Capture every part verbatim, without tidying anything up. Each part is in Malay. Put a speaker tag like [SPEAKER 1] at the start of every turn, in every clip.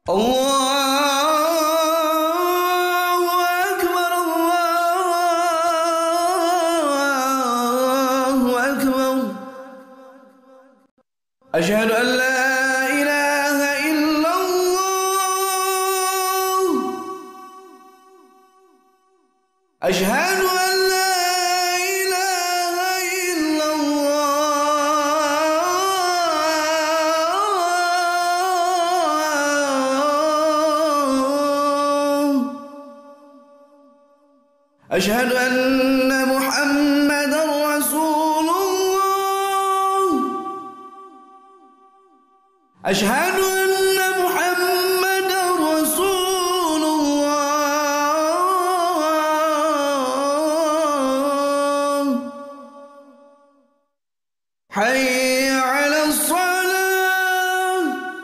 [SPEAKER 1] Allahu Akbar, Allahu Akbar. Asyhadu an la ilaha illallah. Asyhadu an la ilaha illallah. Asyhadu anna Muhammadar Rasulullah. Asyhadu anna Muhammadar Rasulullah. Hayya 'alas salah.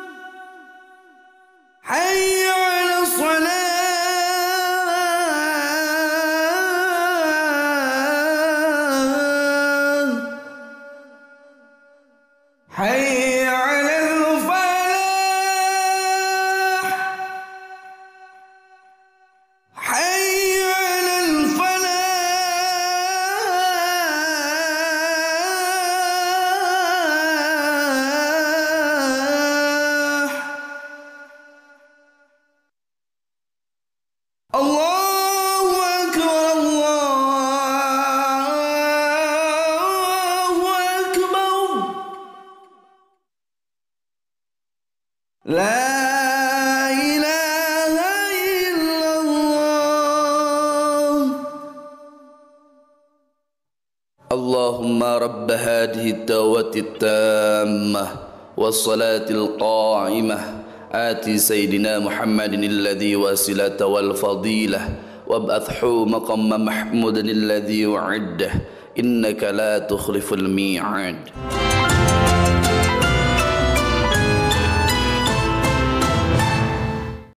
[SPEAKER 1] Hayya 'alas salah. Hayya 'alal falah. Hayya 'alal falah. Allahu Akbar, Allahu Akbar. La ilaha illallah.
[SPEAKER 2] اللهم رب هذه الدعوة التامة والصلاة القائمة آت سيدنا محمد الذي وسيلة والفضيلة وابعثه مقام محمود الذي وعده إنك لا تخلف الميعاد.